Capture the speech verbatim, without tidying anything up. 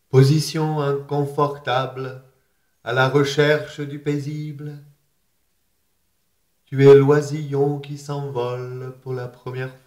Position inconfortable, à la recherche du paisible. Tu es l'oisillon qui s'envole pour la première